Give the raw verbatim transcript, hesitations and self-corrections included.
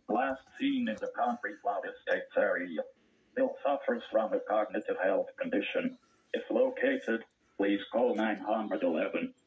Last seen in the Concrete Cloud Estates area. Bill suffers from a cognitive health condition. If located, please call nine one one.